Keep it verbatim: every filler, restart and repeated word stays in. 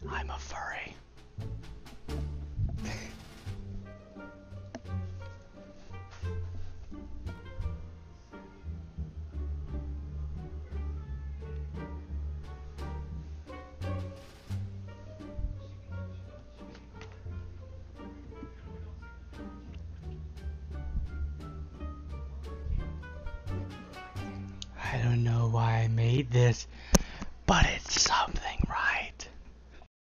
I'm a furry. I don't know why I made this, but it's something